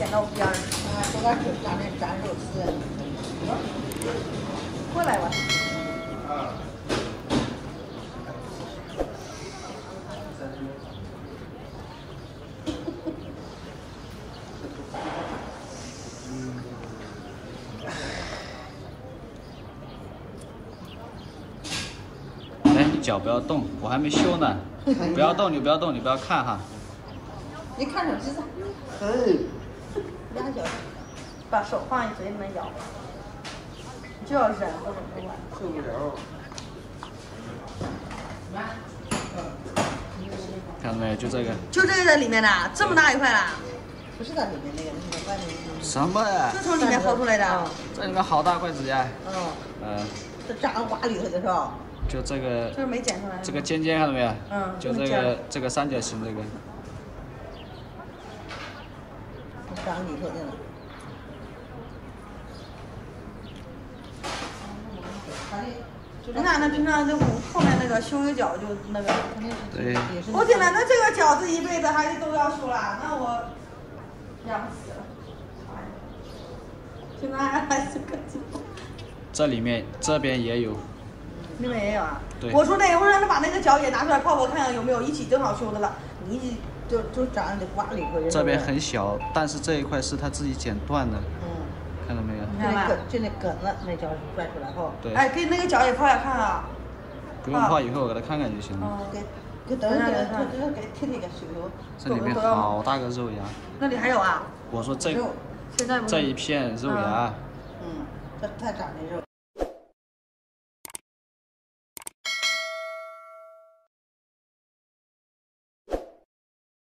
到边儿。 啊，这个是蘸肉丝。 过来吧。 哎，你脚不要动，我还没修呢。不要动，你不要动，你不要看哈。 你看手机子。俩脚， 把手放在嘴里面咬，你就要忍或者不管。 受不了。 看到没有？就这个。 就这个在里面的，这么大一块啦？ 不是在里面那个，那个外面。 什么呀？ 就从里面薅出来的。 这里面好大块指甲。 这渣挖里头的是吧？ 就这个。 就是没剪出来。 这个尖尖看到没有？就这个三角形这个。 长里头的了。 你看，那平常那后面那个修个脚就那个。 对。 我天哪，那这个脚这一辈子还是都要修了，那我养死了。现在还是个脚。这里面这边也有。 那边也有啊。 对。 我说那个，我让他把那个脚也拿出来泡泡，看看有没有一起正好修的了。 你就长得挖里头。 这边很小，但是这一块是他自己剪断的。看到没有？ 就那梗了，那脚拽出来后。 对。 哎，给那个脚也泡下看啊。 不用泡，以后我给他看看就行了。 给等下给贴贴个手。 这里面好大个肉芽。 那里还有啊？ 我说这一片肉芽。 它长的肉。